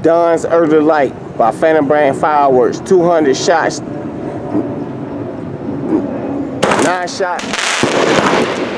Don's Early Light by Phantom Brand Fireworks. 200 shots. 9 shots.